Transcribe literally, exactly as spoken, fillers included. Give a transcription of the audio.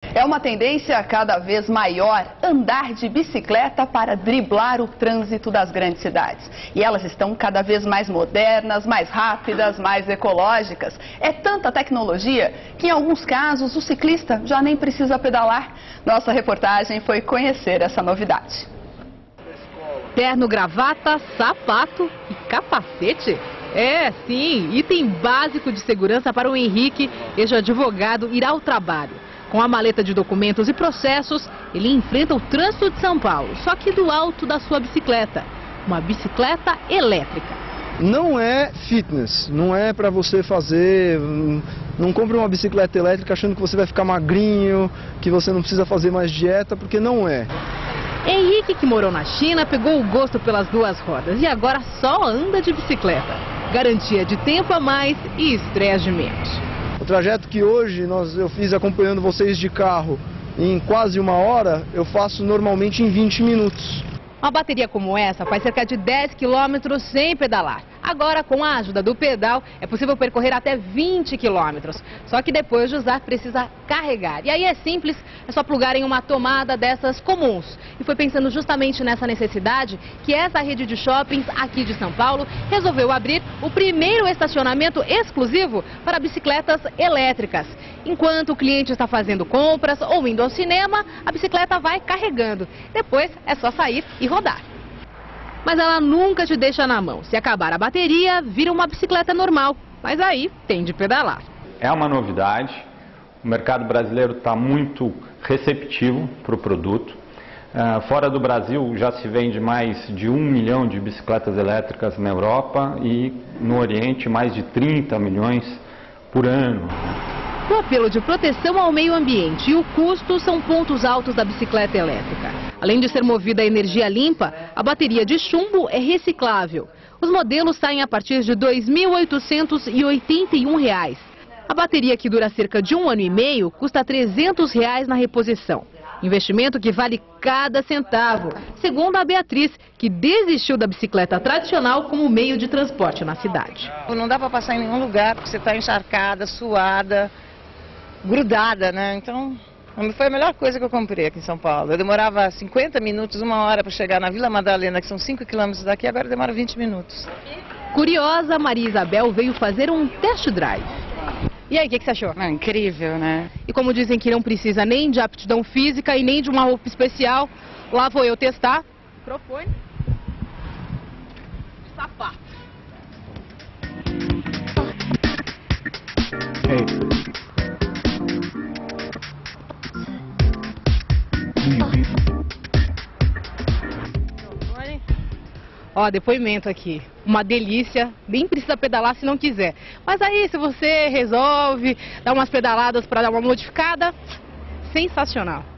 É uma tendência cada vez maior andar de bicicleta para driblar o trânsito das grandes cidades. E elas estão cada vez mais modernas, mais rápidas, mais ecológicas. É tanta tecnologia que em alguns casos o ciclista já nem precisa pedalar. Nossa reportagem foi conhecer essa novidade. Terno, gravata, sapato e capacete? É, sim, item básico de segurança para o Henrique, ex-advogado, ir ao trabalho. Com a maleta de documentos e processos, ele enfrenta o trânsito de São Paulo, só que do alto da sua bicicleta. Uma bicicleta elétrica. Não é fitness, não é para você fazer... Não compre uma bicicleta elétrica achando que você vai ficar magrinho, que você não precisa fazer mais dieta, porque não é. Henrique, que morou na China, pegou o gosto pelas duas rodas e agora só anda de bicicleta. Garantia de tempo a mais e estresse de menos. O trajeto que hoje nós, eu fiz acompanhando vocês de carro em quase uma hora, eu faço normalmente em vinte minutos. Uma bateria como essa faz cerca de dez quilômetros sem pedalar. Agora, com a ajuda do pedal, é possível percorrer até vinte quilômetros. Só que depois de usar, precisa carregar. E aí é simples, é só plugar em uma tomada dessas comuns. E foi pensando justamente nessa necessidade que essa rede de shoppings aqui de São Paulo resolveu abrir o primeiro estacionamento exclusivo para bicicletas elétricas. Enquanto o cliente está fazendo compras ou indo ao cinema, a bicicleta vai carregando. Depois é só sair e rodar. Mas ela nunca te deixa na mão. Se acabar a bateria, vira uma bicicleta normal. Mas aí tem de pedalar. É uma novidade. O mercado brasileiro está muito receptivo para o produto. Uh, fora do Brasil já se vende mais de um milhão de bicicletas elétricas na Europa e no Oriente mais de trinta milhões por ano. O apelo de proteção ao meio ambiente e o custo são pontos altos da bicicleta elétrica. Além de ser movida a energia limpa, a bateria de chumbo é reciclável. Os modelos saem a partir de dois mil oitocentos e oitenta e um reais. A bateria, que dura cerca de um ano e meio, custa trezentos reais na reposição. Investimento que vale cada centavo, segundo a Beatriz, que desistiu da bicicleta tradicional como meio de transporte na cidade. Não dá para passar em nenhum lugar porque você está encharcada, suada, grudada, né? Então, foi a melhor coisa que eu comprei aqui em São Paulo. Eu demorava cinquenta minutos, uma hora para chegar na Vila Madalena, que são cinco quilômetros daqui, agora demora vinte minutos. Curiosa, Maria Isabel veio fazer um test drive. E aí, o que, que você achou? É incrível, né? E como dizem que não precisa nem de aptidão física e nem de uma roupa especial, lá vou eu testar. Microfone. Sapato. Hey. Ó, depoimento aqui. Uma delícia, nem precisa pedalar se não quiser. Mas aí, se você resolve dar umas pedaladas para dar uma modificada, sensacional.